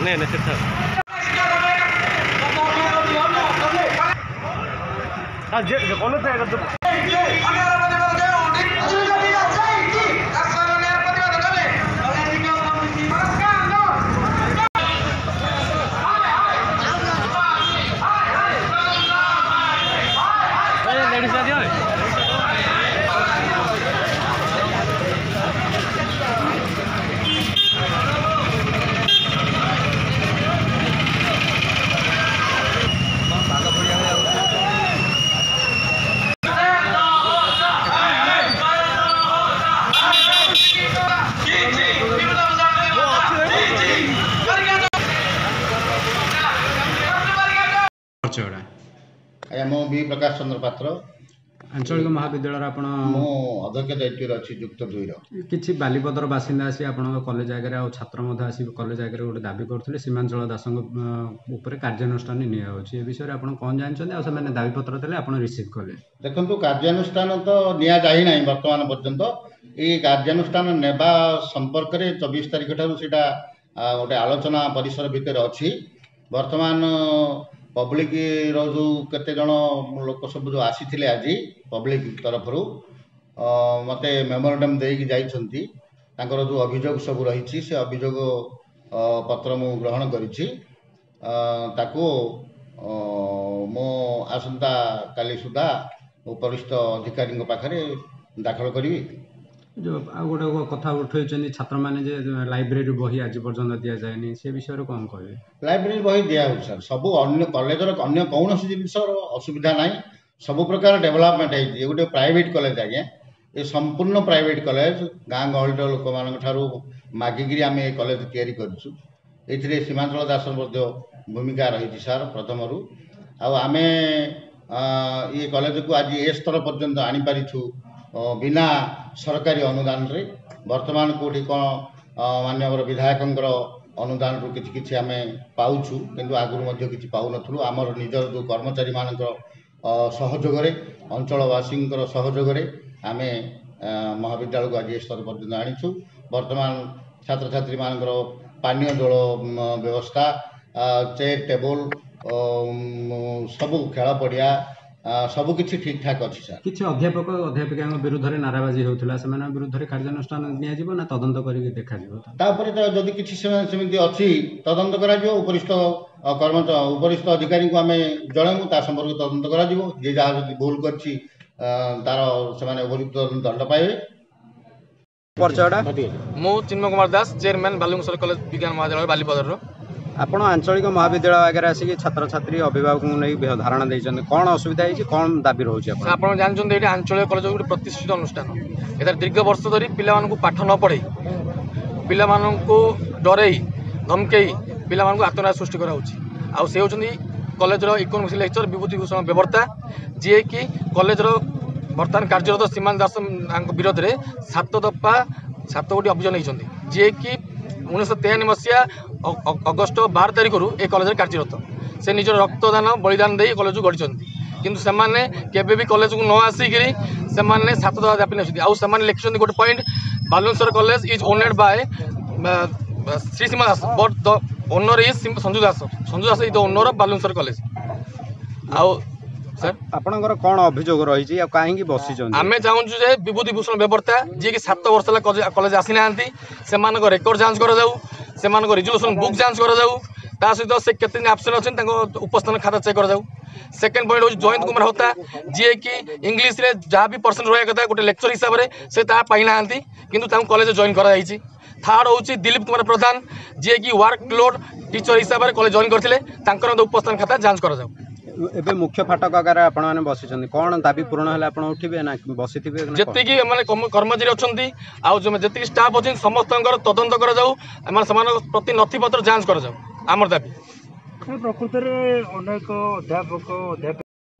नहीं नहीं ठीक आज्ञा मो बी प्रकाश चंद्र पात्र आंचलिक महाविद्यालय आप अध्यक्ष दायित्व अच्छी युक्त 2 किसी बालीपदर बासिंदा आसी आप कॉलेज आगे आ छात्र आसी कॉलेज आगे गोटे दाबी करते सीमांचल दास कार्यानुष्ठान नि विषय आप कौन जानते हैं दाबीपत्र देते आप रिसीव कले देखो कार्यानुष्ठान तो निया जाई नहीं वर्तमान पर्यंत ये कार्यानुष्ठान नेबा संपर्क में 24 तारिख ठारू सेटा गोटे आलोचना परिसर भितर अच्छी वर्तमान पब्लिक रो केते जन लोक सब जो आसी आज पब्लिक तरफ मते मेमोरेंडम देकी जाइछंती तांकर जो अभियोग सब रही से अभियोग पत्र मु ग्रहण करिछि ताको मो आसंता काली सुधा उपरिस्थ अधिकारी पाखरे दाखल करी जो आ गोटे कथा उठे छात्र मैंने लाइब्रेरी बही आज पर्यटन दि जाए से विषय कौन कहे लाइब्रेरी बही दिया सर सब अन्य कॉलेजर अन्य कौन जिनस असुविधा ना सब प्रकार डेवलपमेंट है गोटे प्राइवेट कॉलेज आज्ञा ये संपूर्ण प्राइवेट कॉलेज गाँ गहली लोक मान मागिकी आम ये कॉलेज तैयारी करें सीमांचल दास भूमिका रही सार प्रथम आम ये कॉलेज को आज ए स्तर पर्यंत आनीपारिछु बिना सरकारी अनुदान रे वर्तमान कोठी कौन माननीय विधायकंकर अनुदान रु किछि आम पाउछु किंतु आगुरु मध्य किछि पाउ नथुलु आमर निजर जो कर्मचारी मानकर सहयोग रे अंचलवासी सहयोग रे आमे महाविद्यालय को आज स्तर पर्यंत आनीछु वर्तमान छात्र छात्री मानकर पानीय जल व्यवस्था चेयर टेबल सब खेल पड़िया सबकि ठीक ठाक अच्छी सर किसी अध्यापक अध्यापिका विरुद्ध में नाराबाजी होता से विरुद्ध में कार्यानुष्ठान नि तदंत कर देखा जदि किसी सेमती अच्छी तदंत कर उपरिस्थ उपरिस्थ अधिकारी को आम जनमु ता संपर्क तदंत कर जी जहाँ जब भूल कर तार से उपयुक्त दंड पाइबे मु चिन्मय कुमार दास चेयरमैन बालुंगेश्वर कॉलेज विज्ञान महाविद्यालय बालीपदर आपण आंचलिक महाविद्यालय आगे आसिक छात्र छात्री अभिभावक नहीं धारणा देते कौन असुविधा है कौन दाबी रोचे आप जानते ये आंचलिक कॉलेज गोटे प्रतिष्ठित अनुष्ठान एथर दीर्घ वर्ष धरी पिला पाठ न पढ़े पिला डरई धमकई पिला आत्मनाश सृष्टि कराऊँ से होती college economics lecture Bibhuti Bhushan Bewarta ji कि कॉलेज बर्तमान कार्यरत सीमांत दास विरोध में 7 दफा 7 गोटी अभियोग नहीं जी कि 1993 मसीहा अगस्ट 12 तारिख ए कॉलेज कार्यरत से निज रक्तदान बलिदान दे कॉलेज को गढ़ी किंतु सेमाने केबे भी कॉलेज को न आसिकी से 7 दफा व्यापी नहीं लिखिं गोटे point Balungeswar college is owned by Shri Sima Das but the owner is Sanju Das is the owner of Balungeswar college आउ सर आपनकर कौन अभियोग रही कहीं बसी आम चाहूँ जे विभूति भूषण बेवर्ता जी कि 7 वर्ष कॉलेज आसी ना से रेकर्ड जांच कर रिजोल्यूशन बुक जांच कर सहित से केते दिन आब्सेंट अच्छे उपस्थान खाता चेक कर सेकेंड पॉइंट हूँ जयंत कुमार होता जी कि इंग्लीश रे जहाँ भी परसेंट रहा कथा गोटे लेक्चर हिसाब से पाई ना किंतु कॉलेज जॉइन कराई थर्ड हूँ दिलीप कुमार प्रधान जी कि वर्कलोड टीचर हिसाब से कॉलेज जॉइन करते उपस्थान खाता जांच कर एबे मुख्य फाटक आगे आपने बसी कौन दाबी पूरण है आप उठे ना बसी जी कर्मचारी अच्छा आती स्टाफ अच्छे समस्त तदंत प्रति नथिपत्र जांच कर आमर दाबी प्रकृत अनेक अध्यापक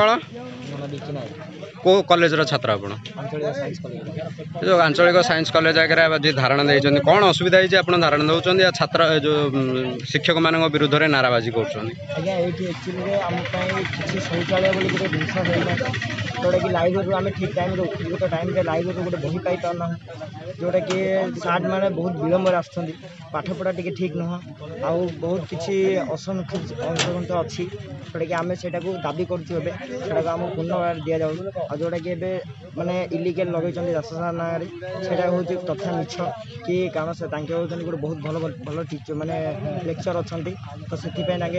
को कॉलेज छात्र आप जो आंचलिक साइंस कॉलेज आगे धारणा देते कौन असुविधा है आप धारणा दौरान या छात्र जो शिक्षक मान विरुद्ध में नाराबाजी कर शौचालय जोटाकि लाइब्रेरी आम ठीक टाइम उपयुक्त टाइम लाइब्रेरी गोटे बही पाई पाना जोटा कि सार्ट मैंने बहुत विलम्बर आठपढ़ा टी ठीक नुह आउ बहुत किसी असंगत अच्छी जोटा कि आम से दाबी करें आम पूर्ण भाव दि जाऊ आ जोटा कि माने इलिगल लगे दास सार ना हूँ तथा मिछ कि कारण से गोटे बहुत भल भल टीचर माने लेक्चर अच्छा तो से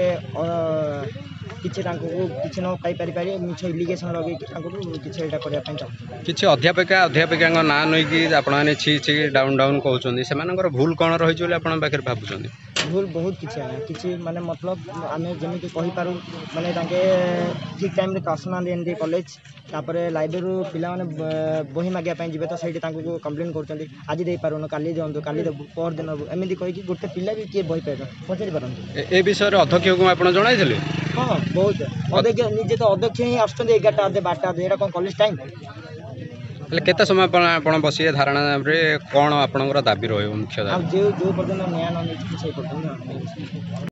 किसी किसी न पाई मिछ इलिगेसन लगे किसी करने किसी अध्यापिका ना नहीं आपने छि छि डाउन डाउन कहते से भूल कौन रही है आप भावुं भूल बहुत किसी माने मतलब आम जमी कहीपर माने ठीक टाइम आसना कॉलेज तापर लाइब्रेरी पिला माने बही मागे जी तो सही कंप्लेन कर आज दे पारुन काली दिंतु काली देवु पर दिन एमती कहीकि गोटे पिला भी किए बही पाए पचारि पारती ए विषय अध्यक्ष को आप जन हाँ बहुत अध्यक्ष निजे तो अध्यक्ष ही आसुँच 11टा 12टा यहाँ कौन कॉलेज टाइम केते समय आप बसिए धारणा कौन आपंकर दाबी रही मुख्य जो पर्यटन न्याय न पर्यटन